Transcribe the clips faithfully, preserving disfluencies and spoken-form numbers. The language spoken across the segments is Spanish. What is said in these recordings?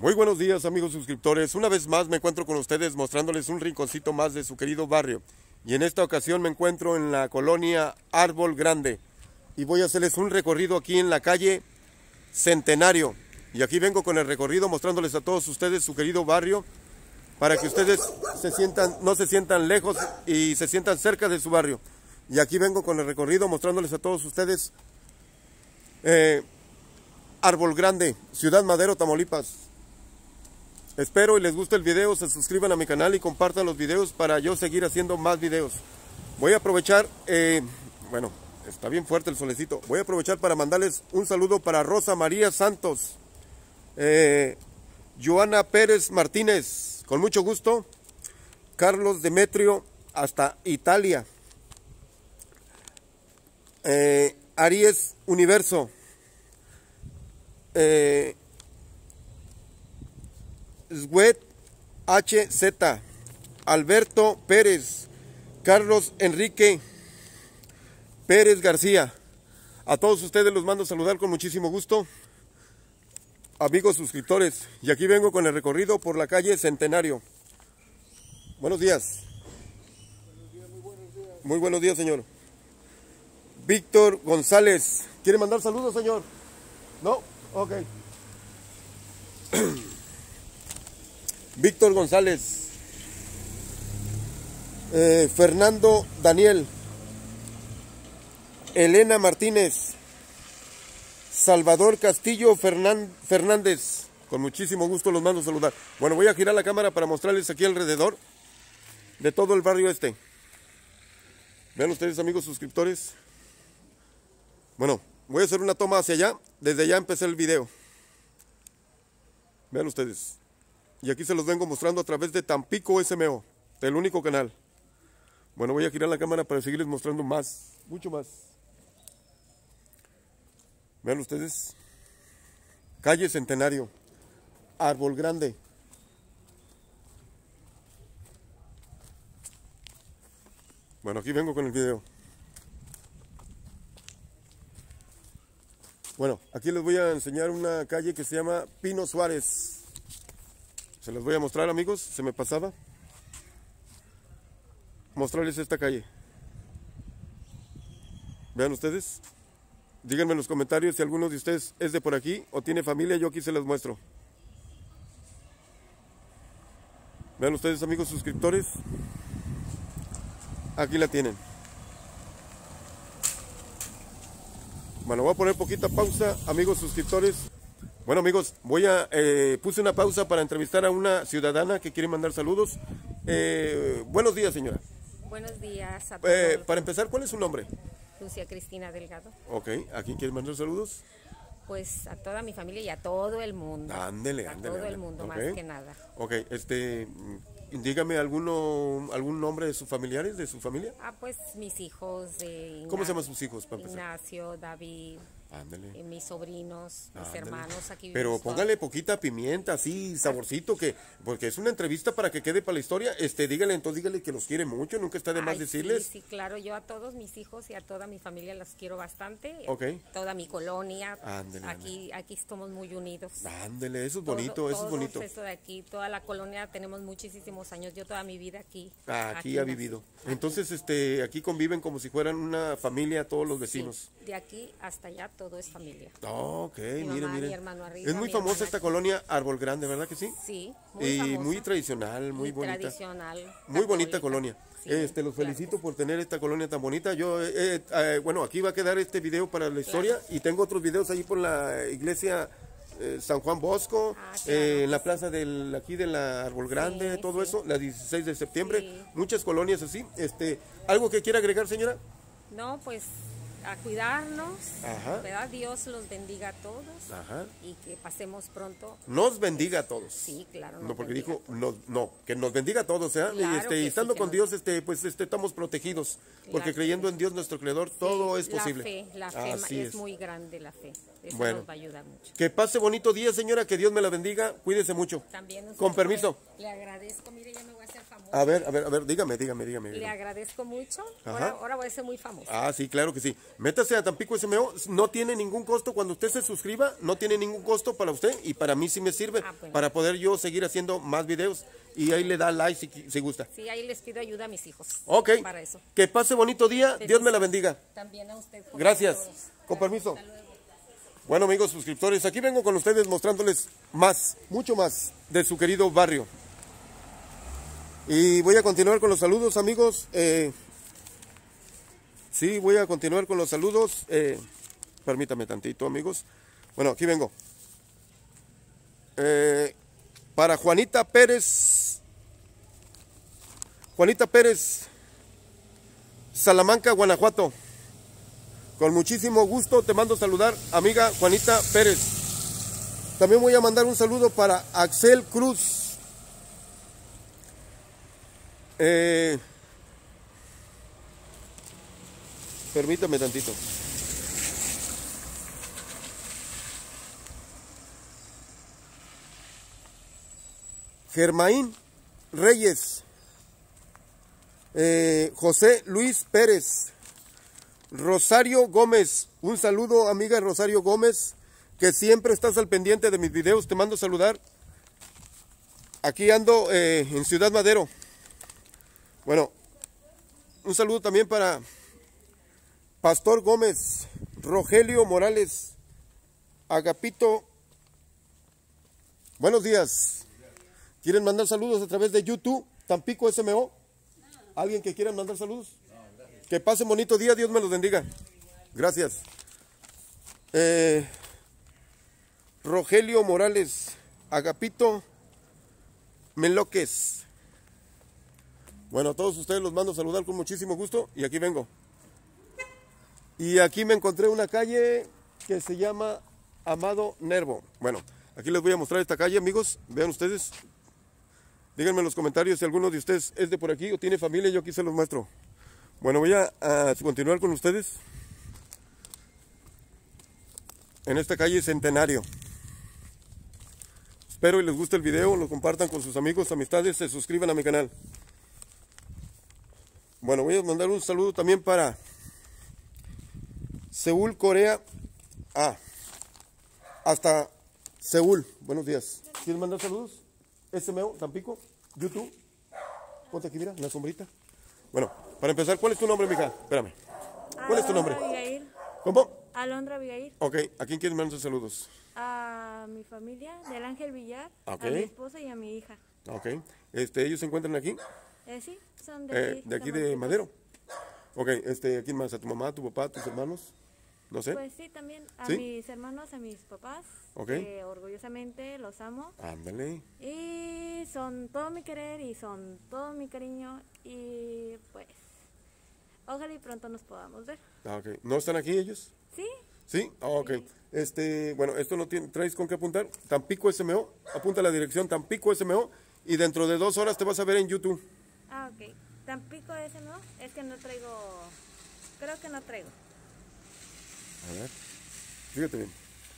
Muy buenos días, amigos suscriptores. Una vez más me encuentro con ustedes mostrándoles un rinconcito más de su querido barrio. Y en esta ocasión me encuentro en la colonia Árbol Grande. Y voy a hacerles un recorrido aquí en la calle Centenario. Y aquí vengo con el recorrido mostrándoles a todos ustedes su querido barrio, para que ustedes se sientan, no se sientan lejos y se sientan cerca de su barrio. Y aquí vengo con el recorrido mostrándoles a todos ustedes eh, Árbol Grande, Ciudad Madero, Tamaulipas. Espero y les guste el video, se suscriban a mi canal y compartan los videos para yo seguir haciendo más videos. Voy a aprovechar, eh, bueno, está bien fuerte el solecito. Voy a aprovechar para mandarles un saludo para Rosa María Santos, eh, Joana Pérez Martínez, con mucho gusto. Carlos Demetrio, hasta Italia. Eh, Aries Universo. Eh, Swet H Z, Alberto Pérez, Carlos Enrique Pérez García. A todos ustedes los mando a saludar con muchísimo gusto, amigos suscriptores. Y aquí vengo con el recorrido por la calle Centenario. Buenos días. Buenos días, muy buenos días. Muy buenos días, señor. Víctor González. ¿Quiere mandar saludos, señor? ¿No? Ok. Víctor González, eh, Fernando Daniel, Elena Martínez, Salvador Castillo Fernán, Fernández. Con muchísimo gusto los mando a saludar. Bueno, voy a girar la cámara para mostrarles aquí alrededor de todo el barrio este. Vean ustedes, amigos suscriptores. Bueno, voy a hacer una toma hacia allá. Desde allá empecé el video. Vean ustedes. Y aquí se los vengo mostrando a través de Tampico S M O, el único canal. Bueno, voy a girar la cámara para seguirles mostrando más, mucho más. Vean ustedes. Calle Centenario, Árbol Grande. Bueno, aquí vengo con el video. Bueno, aquí les voy a enseñar una calle que se llama Pino Suárez. Se los voy a mostrar, amigos, se me pasaba mostrarles esta calle. Vean ustedes. Díganme en los comentarios si alguno de ustedes es de por aquí o tiene familia, yo aquí se los muestro. Vean ustedes, amigos suscriptores. Aquí la tienen. Bueno, voy a poner poquita pausa, amigos suscriptores. Bueno, amigos, voy a eh, puse una pausa para entrevistar a una ciudadana que quiere mandar saludos. Eh, buenos días, señora. Buenos días a todos. Eh, para empezar, ¿cuál es su nombre? Lucia Cristina Delgado. Ok, ¿a quién quiere mandar saludos? Pues a toda mi familia y a todo el mundo. Ándele, a ándele. todo ándele. el mundo, Ok. más que nada. Ok, este, mm, dígame alguno, algún nombre de sus familiares, de su familia. Ah, pues mis hijos. Eh, ¿Cómo se Igna- llaman sus hijos, para empezar? Ignacio, David, Ándele. eh, mis sobrinos, mis Ándele. hermanos. Aquí Pero vivimos póngale poquita pimienta, así, saborcito, que porque es una entrevista para que quede para la historia. Este, dígale, entonces dígale que los quiere mucho, nunca está de todos. más Ay, decirles. Sí, sí, claro. Yo a todos mis hijos y a toda mi familia los quiero bastante. Ok. Toda mi colonia. Ándele, aquí, aquí estamos muy unidos. Ándele, eso es Todo- bonito, eso es todos bonito. esto de aquí, toda la colonia, tenemos muchísimos años. Yo toda mi vida aquí. Aquí ha nací. vivido. Entonces, este, aquí conviven como si fueran una familia todos los Sí, vecinos. de aquí hasta allá todo es familia. Oh, ok, Mi miren, mamá, miren. mi hermano arriba, Es muy mi famosa hermana esta aquí. colonia Árbol Grande, ¿verdad que sí? Sí, muy Y famosa. muy tradicional, muy y bonita. tradicional. Muy bonita católica. colonia. Sí, este, los claro felicito que sí. por tener esta colonia tan bonita. Yo, eh, eh, eh, bueno, aquí va a quedar este video para la historia y tengo otros videos ahí por la iglesia eh, San Juan Bosco, Ah, claro, eh, en la sí. plaza del aquí de la Árbol Grande, Sí, todo sí. eso, la dieciséis de septiembre, Sí. muchas colonias así. Este, ¿algo que quiera agregar, señora? No, pues a cuidarnos, Ajá. ¿verdad? Dios los bendiga a todos Ajá. y que pasemos pronto. Nos bendiga a todos. Sí, claro. No, nos porque bendiga dijo, a todos. nos- no, que nos bendiga a todos, ¿eh? Claro y este, que y sí, estando que con nos- Dios, este, pues este, estamos protegidos, porque Claro creyendo que en Dios nuestro Creador, todo es La posible. fe, la fe Así es, es. muy grande, la fe. Eso Bueno. nos va a ayudar mucho. Que pase bonito día, señora, que Dios me la bendiga, cuídese mucho. También usted Con permiso. Le agradezco, mire, ya me voy a hacer famosa. A ver, a ver, a ver, dígame, dígame, dígame. Le dígame. agradezco mucho. Ajá. Ahora, ahora voy a ser muy famosa. Ah, sí, claro que sí. Métase a Tampico S M O, no tiene ningún costo. Cuando usted se suscriba, no tiene ningún costo para usted y para mí sí me sirve Ah, bueno. para poder yo seguir haciendo más videos y ahí le da like si, si gusta. Sí, ahí les pido ayuda a mis hijos. Ok, Para eso. que pase bonito día, Dios me la bendiga. También a usted. por Gracias, todos. con permiso. Hasta luego. Bueno amigos suscriptores, aquí vengo con ustedes mostrándoles más, mucho más de su querido barrio. Y voy a continuar con los saludos amigos. Eh, sí, voy a continuar con los saludos. Eh, permítame tantito amigos. Bueno, aquí vengo. Eh, para Juanita Pérez. Juanita Pérez, Salamanca, Guanajuato. Con muchísimo gusto te mando saludar, amiga Juanita Pérez. También voy a mandar un saludo para Axel Cruz. Eh, permítame tantito. Germaín Reyes. Eh, José Luis Pérez. Rosario Gómez, un saludo amiga Rosario Gómez, que siempre estás al pendiente de mis videos, te mando a saludar. Aquí ando eh, en Ciudad Madero. Bueno, un saludo también para Pastor Gómez, Rogelio Morales, Agapito. Buenos días. ¿Quieren mandar saludos a través de YouTube, Tampico S M O? ¿Alguien que quiera mandar saludos? Que pasen bonito día, Dios me los bendiga. Gracias. Eh, Rogelio Morales, Agapito Meloques. Bueno, a todos ustedes los mando a saludar con muchísimo gusto y aquí vengo. Y aquí me encontré una calle que se llama Amado Nervo. Bueno, aquí les voy a mostrar esta calle, amigos. Vean ustedes. Díganme en los comentarios si alguno de ustedes es de por aquí o tiene familia, yo aquí se los muestro. Bueno, voy a, a continuar con ustedes en esta calle Centenario. Espero y les guste el video, lo compartan con sus amigos, amistades, se suscriban a mi canal. Bueno, voy a mandar un saludo también para Seúl, Corea. Ah, hasta Seúl. Buenos días. ¿Quieres mandar saludos? S M O, Tampico, YouTube. Ponte aquí, mira, en la sombrita. Bueno, para empezar, ¿cuál es tu nombre, mija? Espérame. ¿Cuál es tu nombre? Alondra Abigail. ¿Cómo? Alondra Abigail. Ok, ¿a quién quieres mandar saludos? A mi familia, del Ángel Villar, Ok. a mi esposa y a mi hija. Ok, este, ¿ellos se encuentran aquí? Eh, sí, son de Eh, aquí. ¿De aquí de Tamaulipas. Madero? Ok, este, ¿a quién más? ¿A tu mamá, a tu papá, a tus hermanos? No sé. Pues sí, también a ¿Sí? mis hermanos, a mis papás, Ok. que orgullosamente los amo. Ándale. Y son todo mi querer y son todo mi cariño. Y pues, ojalá y pronto nos podamos ver. Ah, ok. ¿No están aquí ellos? ¿Sí? ¿Sí? Ah, ok. Este, bueno, esto no tiene, ¿traes con qué apuntar? Tampico S M O, apunta la dirección Tampico S M O y dentro de dos horas te vas a ver en YouTube. Ah, ok. Tampico ese no, es que no traigo, creo que no traigo. A ver, fíjate bien.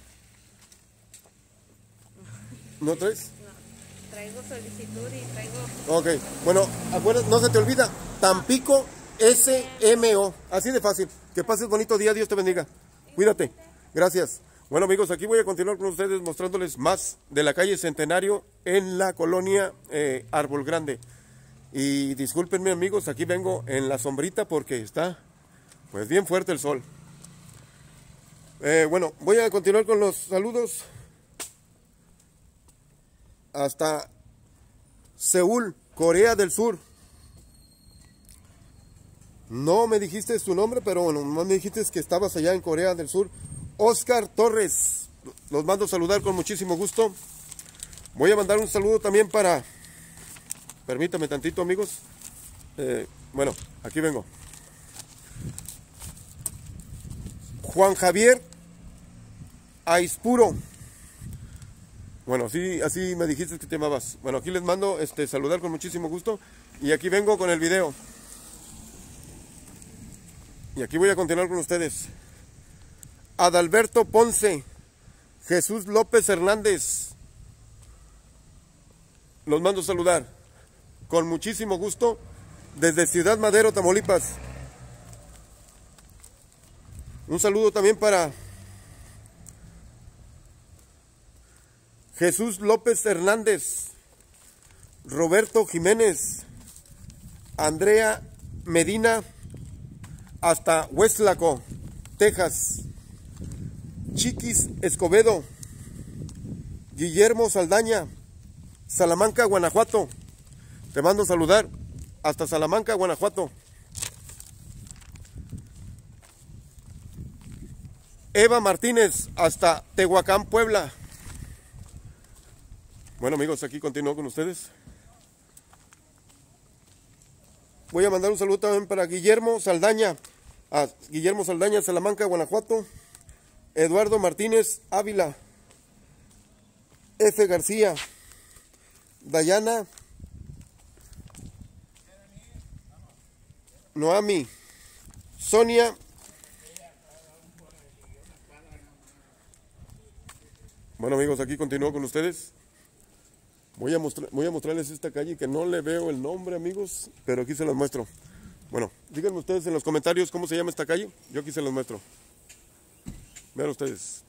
¿No traes? No, traigo solicitud y traigo... Ok, bueno, acuérdate, no se te olvida, Tampico S M O, así de fácil. Que pases bonito día, Dios te bendiga. Cuídate, gracias. Bueno amigos, aquí voy a continuar con ustedes mostrándoles más de la calle Centenario en la colonia eh, Árbol Grande. Y discúlpenme amigos, aquí vengo en la sombrita porque está pues bien fuerte el sol. Eh, bueno, voy a continuar con los saludos hasta Seúl, Corea del Sur. No me dijiste tu nombre, pero bueno, no me dijiste que estabas allá en Corea del Sur. Oscar Torres, los mando a saludar con muchísimo gusto. Voy a mandar un saludo también para... Permítame tantito amigos. Eh, bueno, aquí vengo. Juan Javier Aispuro. Bueno, sí, así me dijiste que te llamabas. Bueno, aquí les mando este saludar con muchísimo gusto. Y aquí vengo con el video. Y aquí voy a continuar con ustedes. Adalberto Ponce. Jesús López Hernández. Los mando a saludar. con muchísimo gusto, desde Ciudad Madero, Tamaulipas. Un saludo también para Jesús López Hernández, Roberto Jiménez, Andrea Medina, hasta Hueslaco, Texas. Chiquis Escobedo, Guillermo Saldaña, Salamanca, Guanajuato. Te mando a saludar hasta Salamanca, Guanajuato. Eva Martínez, hasta Tehuacán, Puebla. Bueno, amigos, aquí continúo con ustedes. Voy a mandar un saludo también para Guillermo Saldaña, a Guillermo Saldaña, Salamanca, Guanajuato. Eduardo Martínez Ávila, F. García, Dayana, Noami, Sonia, bueno, amigos, aquí continúo con ustedes. Voy a mostrar, voy a mostrarles esta calle que no le veo el nombre, amigos, pero aquí se los muestro. Bueno, díganme ustedes en los comentarios cómo se llama esta calle. Yo aquí se los muestro. Vean ustedes.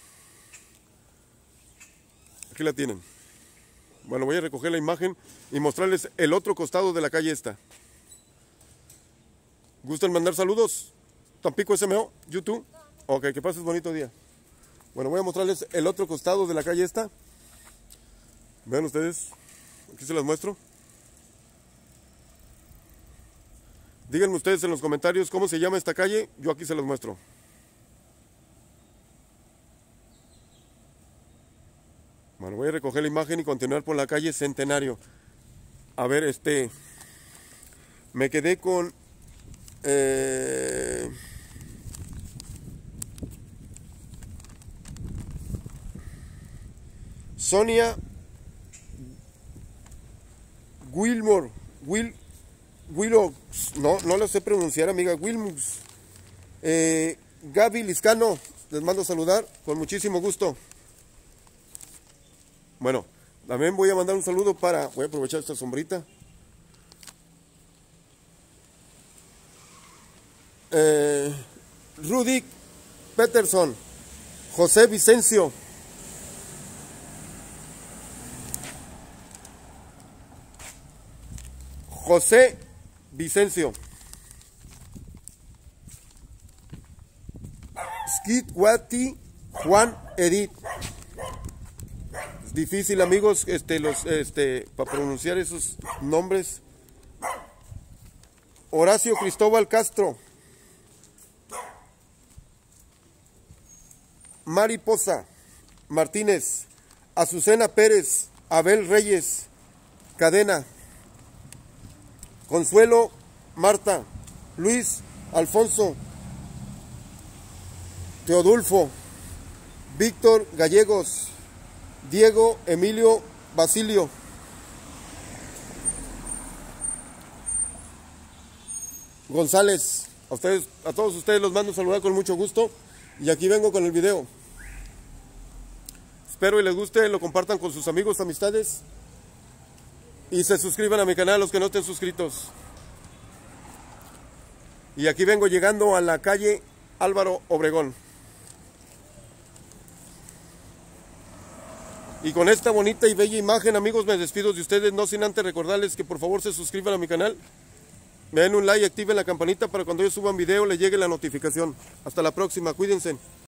Aquí la tienen. Bueno, voy a recoger la imagen y mostrarles el otro costado de la calle esta. ¿Gustan mandar saludos? Tampico S M O, YouTube. Ok, que pases bonito día. Bueno, voy a mostrarles el otro costado de la calle esta. Vean ustedes. Aquí se las muestro. Díganme ustedes en los comentarios cómo se llama esta calle. Yo aquí se los muestro. Bueno, voy a recoger la imagen y continuar por la calle Centenario. A ver, este... Me quedé con... Eh, Sonia Wilmore. Will... Willows. No, no lo sé pronunciar, amiga. Wilmus. Eh, Gaby Liscano. Les mando a saludar con muchísimo gusto. Bueno, también voy a mandar un saludo para... Voy a aprovechar esta sombrita. Eh, Rudy Peterson. José Vicencio. José Vicencio. Skidwati Juan Edith. Difícil, amigos, este, los, este, para pronunciar esos nombres. Horacio Cristóbal Castro, Mariposa Martínez, Azucena Pérez, Abel Reyes Cadena, Consuelo Marta, Luis Alfonso, Teodulfo, Víctor Gallegos, Diego Emilio Basilio, González. A ustedes, a todos ustedes los mando a saludar con mucho gusto. Y aquí vengo con el video. Espero y les guste, lo compartan con sus amigos, amistades. Y se suscriban a mi canal los que no estén suscritos. Y aquí vengo llegando a la calle Álvaro Obregón. Y con esta bonita y bella imagen, amigos, me despido de ustedes, no sin antes recordarles que por favor se suscriban a mi canal, me den un like y activen la campanita para cuando yo suba un video les llegue la notificación. Hasta la próxima, cuídense.